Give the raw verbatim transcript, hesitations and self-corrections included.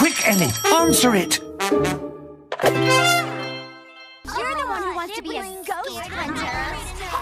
Quick, Elly, answer it! You're the one who wants to be a ghost hunter.